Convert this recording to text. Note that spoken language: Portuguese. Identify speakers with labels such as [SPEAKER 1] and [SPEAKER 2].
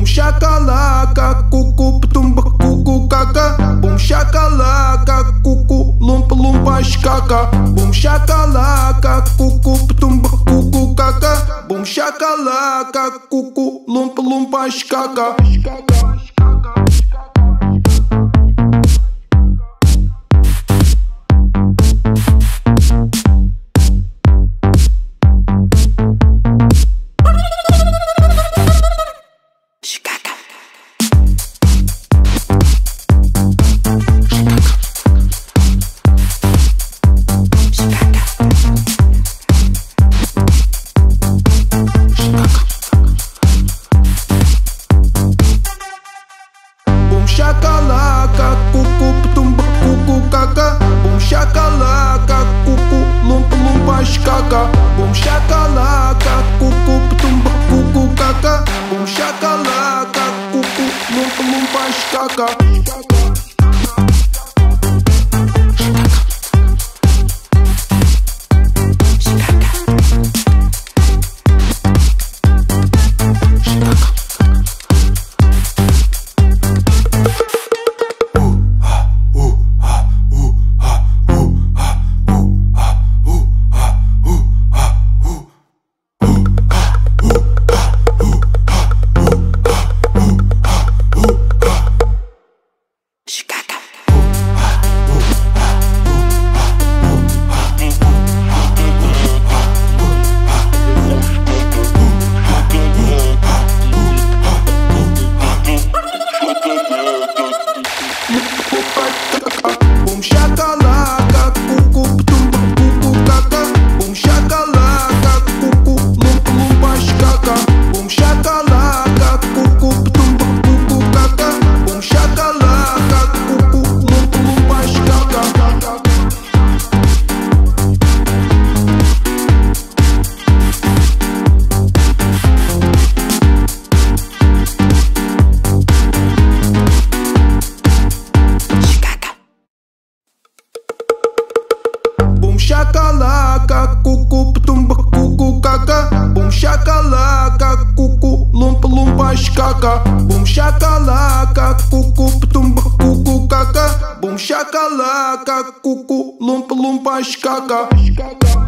[SPEAKER 1] shakalaka, cucu, tumba, cucu, caca. Bum shakalaka, cucu, lumpa, lumpa, escaca. Bum shakalaka, cucu, tumba, cucu, caca. Bum shakalaka, cucu, lumpa, lumpa, escaca. Shakalaka, cucu, tumba, cucu, caca. Bum shakalaka, cucu, lumpa, lumpa, escaca. Bum shakalaka, cucu, tumba, cucu, caca. Bum shakalaka, cucu, lumpa, lumpa, escaca. Bum shakalaka, cucu, tumba, cucu, caca. Bum shakalaka, cucu, lumpa, lumpa, escaca. Bum shakalaka, cucu, tumba, cucu, caca. Bum shakalaka, cucu, lumpa, lumpa, escaca. Shakalaka, cucu, tumba, cucu, caca. Bum shakalaka, cucu, lumpa, lumpa, escaca. Bum shakalaka, cucu, tumba, cucu, caca. Bum shakalaka, cucu, lumpa, lumpa, escaca.